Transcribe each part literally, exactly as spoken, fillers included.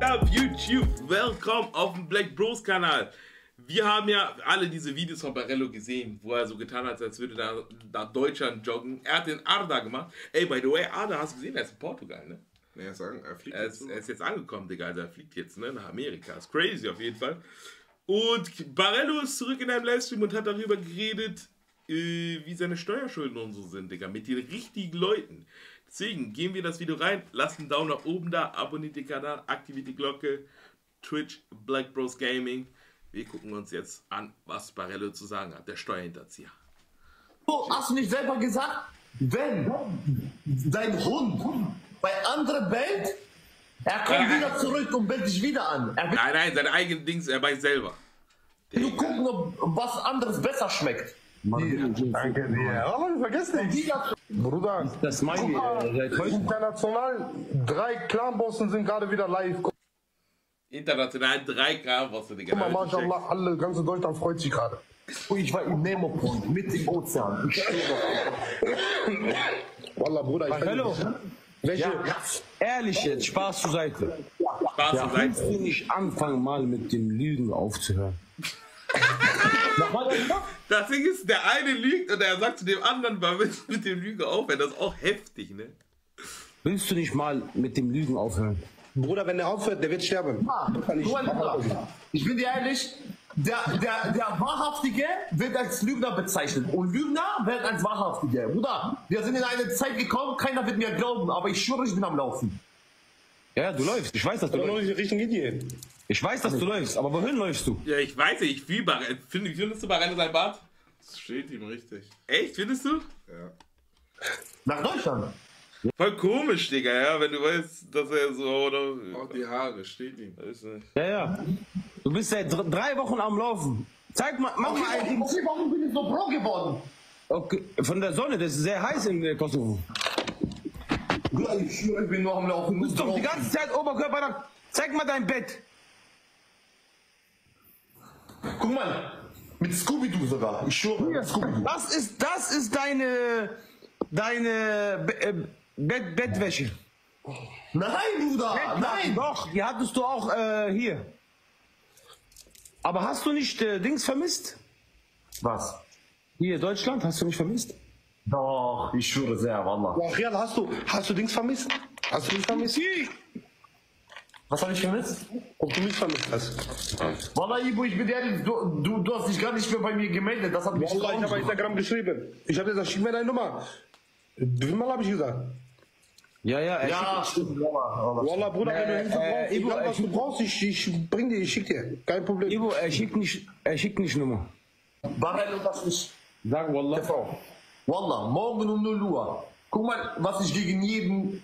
up YouTube? Willkommen auf dem Black Bros Kanal. Wir haben ja alle diese Videos von Barello gesehen, wo er so getan hat, als würde er nach Deutschland joggen. Er hat den Arda gemacht. Ey, by the way, Arda, hast du gesehen, er ist in Portugal, ne? Ja, sagen, er fliegt er, jetzt ist, er ist jetzt angekommen, Digga. Also er fliegt jetzt, ne, nach Amerika. Ist crazy auf jeden Fall. Und Barello ist zurück in einem Livestream und hat darüber geredet, äh, wie seine Steuerschulden und so sind, Digga. Mit den richtigen Leuten. Deswegen gehen wir das Video rein, lasst einen Daumen nach oben da, abonniert den Kanal, aktiviert die Glocke, Twitch, Black Bros Gaming. Wir gucken uns jetzt an, was Barello zu sagen hat, der Steuerhinterzieher. Oh, hast du nicht selber gesagt, wenn dein Hund bei anderen bellt, er kommt Ja. wieder zurück und bellt dich wieder an. Er will Nein, nein, sein eigenes Dings, er weiß selber. nur gucken, ob was anderes besser schmeckt. Danke dir. Oh, vergiss nicht. Bruder, Das meine ich. äh, seit heute. international, drei Clanbossen sind gerade wieder live. Guck International drei Gramm, was du, Digga. mal, Mashallah, alle, ganze Deutschland freut sich gerade. Oh, ich war im Nemo-Point, mit dem Ozean. Ich Wallah, Bruder, ich Hallo. Welche? Ja, ehrlich jetzt, Spaß zur Seite. Spaß Ja, zur kannst Seite. du nicht anfangen, mal mit dem Lügen aufzuhören? Das Ding ist, der eine lügt und er sagt zu dem anderen, mal mit, mit dem Lügen aufhören. Das ist auch heftig, ne? Willst du nicht mal mit dem Lügen aufhören? Bruder, wenn der aufhört, der wird sterben. Kann ich, Ich bin dir ehrlich, der, der, der Wahrhaftige wird als Lügner bezeichnet und Lügner wird als Wahrhaftige. Bruder, wir sind in eine Zeit gekommen, keiner wird mir glauben, aber ich schwöre, ich bin am Laufen. Ja, du läufst. Ich weiß, dass du in läufst. welche Richtung geht ihr? Ich weiß, dass du läufst, aber wohin läufst du? Ja, ich weiß nicht, ich fühle Barello. Find, findest du Barello sein Bart? Das steht ihm richtig. Echt, findest du? Ja. Nach Deutschland. Voll komisch, Digga, ja, wenn du weißt, dass er so, oder... Auch die Haare, steht ihm. Weiß nicht. Ja, ja. Du bist seit dr- drei Wochen am Laufen. Zeig mal, mach mal ein Ding. Okay, warum bin ich so pro geworden? Okay, von der Sonne, das ist sehr heiß in äh, Kosovo. Bruder, ich schwöre, ich bin nur am Laufen. Du bist doch die ganze Zeit Oberkörper lang. Zeig mal dein Bett. Guck mal, mit Scooby-Doo sogar. Ich schwöre, mit Scooby-Doo. Das ist, das ist deine, deine Be äh, Bett Bettwäsche. Nein, Bruder, nein. Doch, die hattest du auch äh, hier. Aber hast du nicht äh, Dings vermisst? Was? Hier, Deutschland, hast du nicht vermisst? Doch, ich schwöre sehr, Wallah. Ja, Rial, hast du, hast du Dings vermisst? Hast du mich vermisst? Was habe ich vermisst? Ob du mich vermisst hast? Wallah, Ibu, ich bin ehrlich, du, du, du hast dich gar nicht mehr bei mir gemeldet. Das hat mich Wallah, ich traurig habe bei gemacht. Instagram geschrieben. Ich habe gesagt, schick mir deine Nummer. Wie mal habe ich gesagt? Ja, ja, er Ja, stimmt, Wallah. Wallah, Bruder, wenn du Hilfe äh, brauchst, Ibu, egal äh, was du brauchst, ich, ich bring dir, ich schick dir. Kein Problem. Ivo, er schickt nicht, er schickt nicht Nummer. Barello, das ist Sag Wallah. T V. Wallah, morgen um null Uhr. Guck mal, was ich gegen jeden...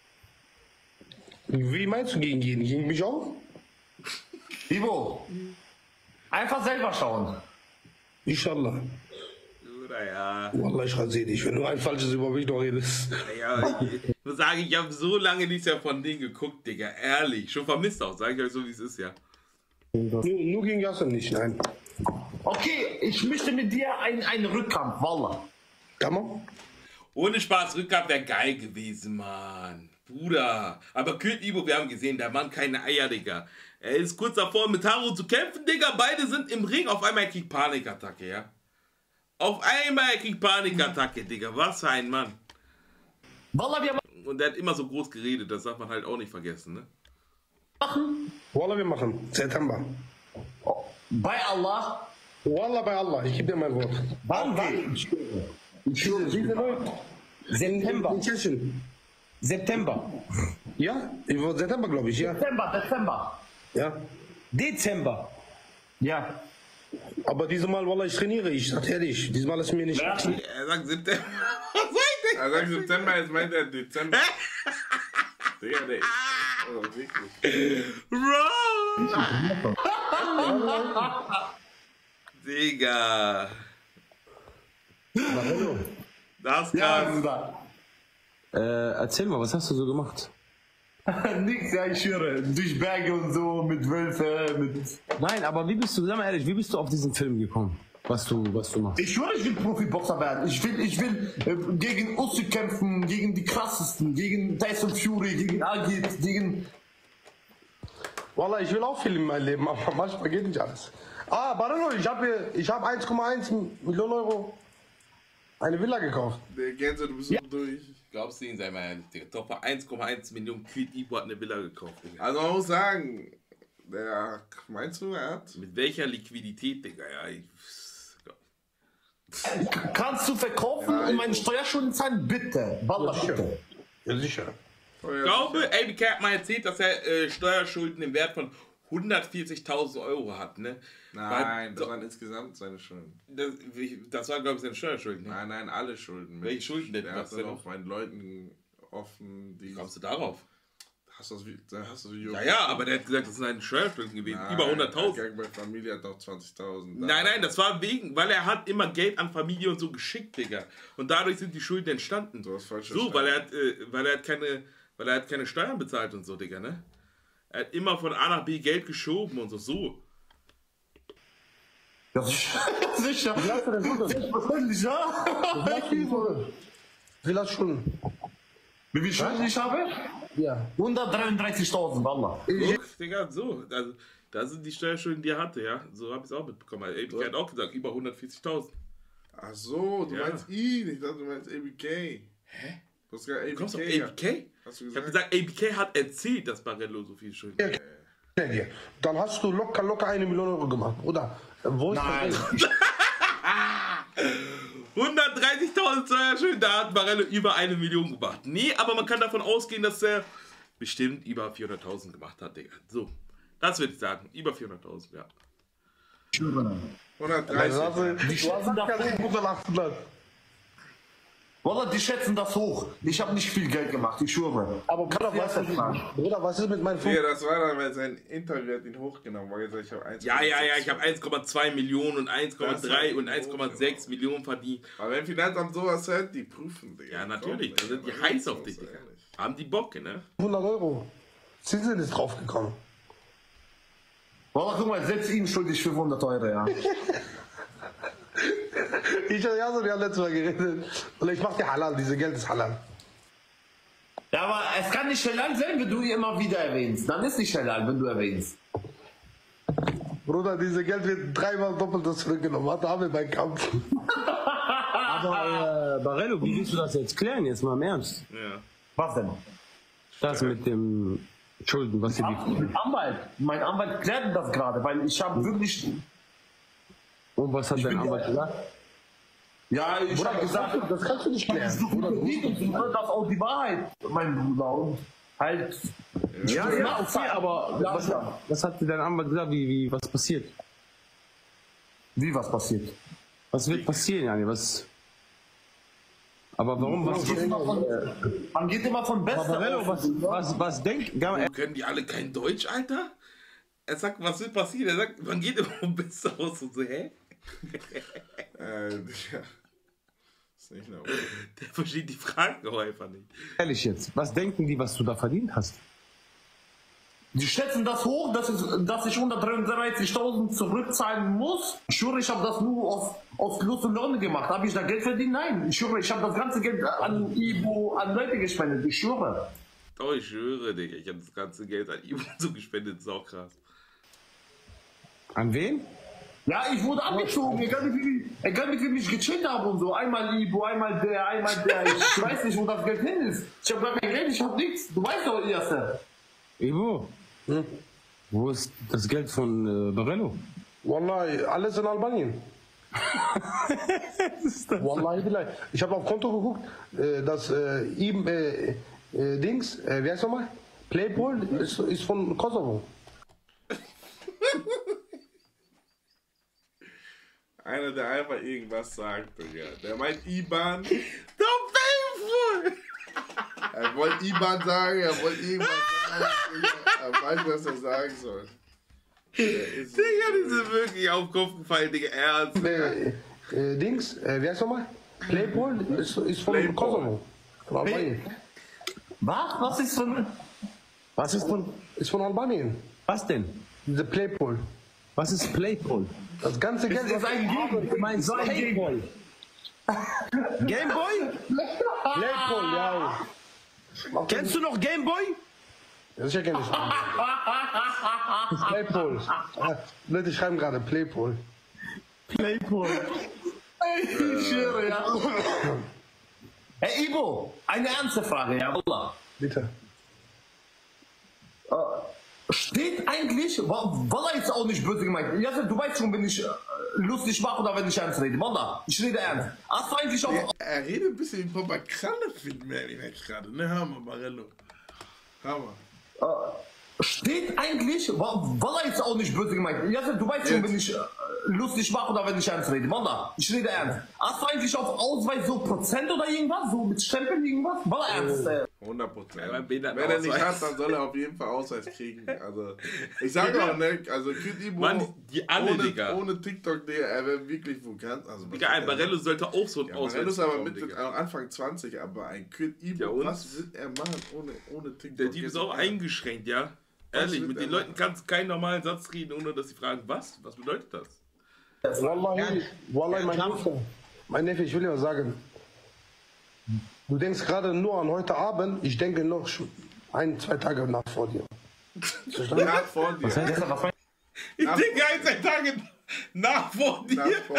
Wie meinst du gegen jeden? Gegen mich auch? Ivo, einfach selber schauen. Inshallah. Oder ja. Wallah, ich rasiere dich, wenn du ein falsches über mich noch redest. Ja, ich muss sagen, ich habe so lange nichts mehr von denen geguckt, Digga. Ehrlich. Schon vermisst auch, sage ich euch so, wie es ist, ja. Nur, nur gegen Yasser nicht, nein. Okay, ich möchte mit dir einen, einen Rückkampf, Wallah. Kann man? Ohne Spaß, Rückkampf wäre geil gewesen, Mann. Bruder. Aber Kürt Ibo, wir haben gesehen, der Mann keine Eier, Digga. Er ist kurz davor, mit Haru zu kämpfen, Digga. Beide sind im Ring. Auf einmal er kriegt Panikattacke, ja. Auf einmal er kriegt Panikattacke, Digga. Was für ein Mann. Wallah, wir Und der hat immer so groß geredet, das darf man halt auch nicht vergessen, ne? machen Wallah, wir machen. September. bei Allah. Wallah bei Allah, ich gebe dir mein Wort. Wann, wann? Ich schwöre, diese Leute. September. In Tschechien. September. Ja, im September, glaube ich, ja. Dezember, Dezember. Ja. Dezember. Ja. Aber dieses Mal, Wallah, ich trainiere, ich sag ehrlich, diesmal ist mir nicht. Er sagt September. Was sagt der? Er sagt September, jetzt meint er Dezember. Digga, der ist. Oh, wirklich. Bro! Digga. Das Ja, kann. Bruder. Äh, erzähl mal, was hast du so gemacht? Nix, ja, ich schwöre. Durch Berge und so, mit Wölfe, mit... Nein, aber wie bist du, sag mal ehrlich, wie bist du auf diesen Film gekommen? Was du, was du machst? Ich schwöre, ich will Profiboxer werden. Ich will, ich will äh, gegen Usyk kämpfen, gegen die krassesten, gegen Tyson Fury, gegen Agit, gegen... Wallah, ich will auch viel in meinem Leben, aber manchmal geht nicht alles. Ah, Barello, ich habe ich hab eins Komma eins Millionen Euro eine Villa gekauft. Der Gänse, du bist so durch. Glaubst du ihn, sei mal ehrlich, Digga. Doch für eins Komma eins Millionen Quid Ibo hat eine Villa gekauft, Digga. Also man muss sagen, der, meinst du, er hat? Mit welcher Liquidität, Digga? Ja, ich, Kannst du verkaufen Ja, und meine ich- Steuerschulden zahlen? Bitte. Wallah, bitte. Ja, sicher. Ich glaube, A B K hat mal erzählt, dass er äh, Steuerschulden im Wert von hundertvierzigtausend Euro hat, ne? Nein, Weil- das waren insgesamt seine Schulden. Das, das war, glaube ich, seine Steuerschulden. Ne? Nein, nein, alle Schulden. Welche Schulden denn? Er Was hat denn dann noch? auch meinen Leuten offen, die... Wie kommst du darauf? Hast du das, Vi- da hast du das Video? Ja, ja, aber der hat gesagt, das sind seine Steuerschulden gewesen. Nein, Über hunderttausend. der Gang bei Familie hat auch zwanzigtausend. Nein, nein, das war wegen, weil er hat immer Geld an Familie und so geschickt, Digga. Und dadurch sind die Schulden entstanden. Du hast falsch So, weil er hat, äh, weil er hat keine, weil er hat keine Steuern bezahlt und so, Digga, ne? Er hat immer von A nach B Geld geschoben und so, so. Ja, sicher. Selbstverständlich, ja. Villa Schulden. Wie viel Schulden ich habe? Ja. hundertdreiunddreißigtausend, Wallah. Guck, Digga, so. Also, da sind die Steuerschulden, die er hatte, ja. So habe ich es auch mitbekommen. Also, A B K hat auch gesagt, über hundertvierzigtausend. Ach so, du Ja. meinst ihn, ich dachte, du meinst A B K. Hä? Du hast gesagt Du kommst A auf B K. A B K? Hast du Ich habe gesagt? gesagt, A B K hat erzählt, dass Barello so viel Schulden hat. Ja, dir. Dann hast du locker, locker eine Million Euro gemacht, oder? Wo ist Nein. das Geld? hundertdreißigtausend Steuerschulden, da hat Barello über eine Million gemacht. Nee, aber man kann davon ausgehen, dass er bestimmt über vierhunderttausend gemacht hat, Digga. So, das würde ich sagen. Über vierhunderttausend, ja. hundertdreißig. Also, Die schätzen das hoch. hundertachthundert. Wallah, die schätzen das hoch. Ich habe nicht viel Geld gemacht, ich schwöre. Aber Bruder, was ist, Bruder, was ist mit meinen Ja, fünf? das war dann, weil sein Interview hat ihn hochgenommen, weil er gesagt, ich habe eins. Ja, ja, ja, ich habe eins Komma zwei Millionen und eins Komma drei Das und war eins Komma sechs hoch, Millionen verdient. Aber wenn Finanzamt sowas hört, die prüfen, Digga. Ja, natürlich, da Komm, sind die Digga, heiß mal auf dich, los, Digga. ehrlich. Haben die Bock, ne? hundert Euro. Zinsen ist draufgekommen. Wallah, guck mal, selbst ihm schuldig fünfhundert Euro, ja. Ich habe ja so, wir haben letztes Mal geredet. Und ich mach dir Halal, diese Geld ist Halal. Ja, aber es kann nicht halal sein, wenn du ihn immer wieder erwähnst. Dann ist nicht halal, wenn du erwähnst. Bruder, diese Geld wird dreimal doppelt das zurückgenommen. Warte, haben wir beim Kampf. Aber äh, Barello, wie willst du das jetzt klären? Jetzt mal im Ernst. Ja. Was denn? Das mit dem Schulden, was ihr die. Mein Anwalt. Mein Anwalt klärt das gerade, weil ich habe wirklich... Und was hat dein bin Anwalt ja- gesagt? Ja, ich habe gesagt, Das kannst du nicht das klären. ist so viel verdient und so, das ist auch die Wahrheit, mein Bruder. Und halt... Ja, ja, okay, aber Ja, was, ja. was hat dir dein Anwalt gesagt? Wie, wie, was passiert? Wie was passiert? Was wird passieren, Jani? Was. Aber warum? Was, Man geht immer von, man geht immer von Besser Barello, aus. was, was, was denkt. Gar- Können die alle kein Deutsch, Alter? Er sagt, was wird passieren? Er sagt, man geht immer um besser aus und so, hä? Äh, ja. Ist nicht normal. Der versteht die Fragen auch einfach nicht. Ehrlich jetzt, was denken die, was du da verdient hast? Die schätzen das hoch, dass ich, dass ich hundertdreiunddreißigtausend zurückzahlen muss. Ich schwöre, ich habe das nur auf, auf Lust und Laune gemacht. Habe ich da Geld verdient? Nein. Ich schwöre, ich habe das ganze Geld an Ibo, an Leute gespendet. Ich schwöre. Oh, ich schwöre, Digga, ich habe das ganze Geld an Ibo so gespendet, ist auch krass. An wen? Ja, ich wurde abgezogen, egal wie viel, egal wie viel ich gechillt habe und so. Einmal Ibo, einmal der, einmal der. Ich weiß nicht, wo das Geld hin ist. Ich habe gar kein Geld, ich habe nichts. Du weißt doch, Erste. Ivo? Hm? Wo ist das Geld von äh, Barello? Wallahi, alles in Albanien. Wallahi, billahi. Ich habe auf Konto geguckt, äh, das äh, ihm, äh, äh, Dings, äh, wie heißt nochmal? Playpol ist, ist von Kosovo. Einer, der einfach irgendwas sagt, Digga. Der meint IBAN. Doch, painful! Er wollte IBAN sagen, er wollte irgendwas sagen. Digga. Er weiß, was er sagen soll. Der ist Digga, die sind wirklich auf den Kopf gefallen, Digga, ernst. Äh, äh, Dings, äh, wie heißt nochmal? Playpol ist, ist von Playpol. Kosovo. Von Albanien. Was? Was ist von... Was ist von. Ist von Albanien. Was denn? Diese Playpol. Was ist Playpol? Das ganze Geld, Das ist was ein Game. Du meinst So ein Game. Playboy? Gameboy? Playpol, ja. Kennst du noch Gameboy? Ja, sicher kenn ich. Playpool. Ah, Leute schreiben gerade Playpool. Playpool. Ey, ich schwöre, ja. Hey, Ibo, eine ernste Frage, ja, Wallah. Bitte. Steht eigentlich, Wallah ist auch nicht böse gemeint. Ja, du weißt schon, wenn ich äh, lustig mache oder wenn ich ernst rede. Wallah, ich rede ernst. Hast du eigentlich auch... Er, er redet ein bisschen wie Papa Kralle, finden wir gerade. Ne, Hammer, Barello. Hammer. Steht eigentlich, Wallah ist auch nicht böse gemeint. Ja, du weißt schon, Jetzt. wenn ich äh, lustig mache oder wenn ich ernst rede. Wallah, ich rede ernst. Hast du eigentlich auf Ausweis so Prozent oder irgendwas? So mit Stempeln irgendwas? Wallah, ernst. Äh. hundert Prozent. Ja, beim Bild hat Wenn er nicht Ausweis. hat, dann soll er auf jeden Fall Ausweis kriegen. Also, ich sage auch, ne, also Kid Ibo Mann, die alle, ohne, Digga. ohne TikTok, der er wäre wirklich bekannt. Also, Digga, ein Barello sollte auch so ein ja, Ausweis Barello ist aber bekommen, mit Digga. Anfang zwanzig, aber ein Kid Ibo, Ja, und? was will er machen ohne, ohne TikTok? Der Typ ist Jetzt auch mal. eingeschränkt, ja? Ehrlich, wird mit er den Leuten kannst du keinen normalen Satz reden, ohne dass sie fragen, was? Was bedeutet das? Wallahi, Wallahi mein, Neffe, mein Neffe, ich will dir was sagen. Du denkst gerade nur an heute Abend, ich denke noch schon ein, zwei Tage nach vor dir. Nach vor dir. Was heißt das? Was meinst Ich Nach- denke ein, zwei Tage nach vor dir. Nach vor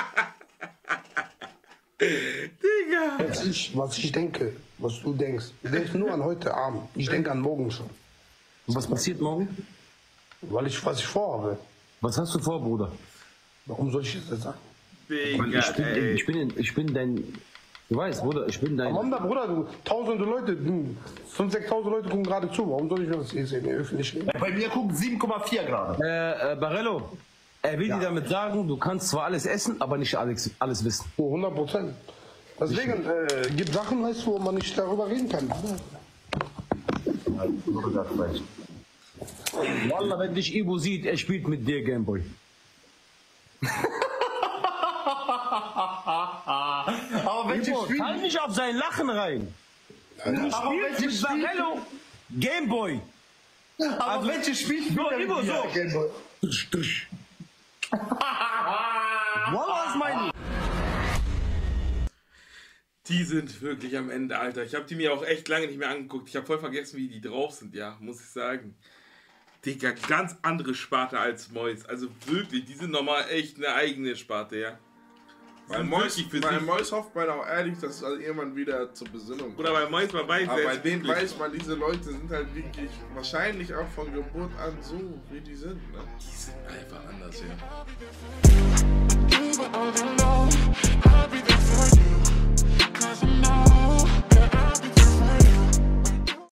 dir. Digga. Was ich, was ich denke, was du denkst. Du denkst nur an heute Abend. Ich denke an morgen schon. Und was passiert morgen? Weil ich, was ich vorhabe. Was hast du vor, Bruder? Warum soll ich das jetzt sagen? Digga, Ich bin, ey. ich bin, ich bin dein, du weißt, Bruder, ich bin dein, Amanda, Bruder, du, tausende Leute, fünftausend, sechstausend Leute gucken gerade zu. Warum soll ich das jetzt in der Öffentlichkeit? du? Bei mir gucken sieben Komma vier Grad. äh, äh, Barello, er will dir damit sagen, du kannst zwar alles essen, aber nicht alles, alles wissen. Oh, hundert Prozent. Deswegen äh, gibt Sachen, weißt du, wo man nicht darüber reden kann. Wallah, wenn dich Ibo sieht, er spielt mit dir Gameboy. Aber welche Ibo, Spiele? fall nicht auf sein Lachen rein. Aber Spielt welche mit Spiele? Barello Gameboy. Aber welche Spiele? So, Ibo, so. Wallah ist mein... Die sind wirklich am Ende, Alter. Ich habe die mir auch echt lange nicht mehr angeguckt. Ich habe voll vergessen, wie die drauf sind, ja, muss ich sagen. Digga, ganz andere Sparte als Mois. Also wirklich, die sind nochmal echt eine eigene Sparte, ja. Die Bei sind Mois, wirklich für bei sich. Mois hofft man auch ehrlich, dass es also irgendwann wieder zur Besinnung kommt. Oder bei Mois, man weiß, Aber der bei ist denen wirklich- weiß man, diese Leute sind halt wirklich wahrscheinlich auch von Geburt an so, wie die sind. Ne? die sind einfach anders, ja. But all alone, I'll be there for you. Cause I know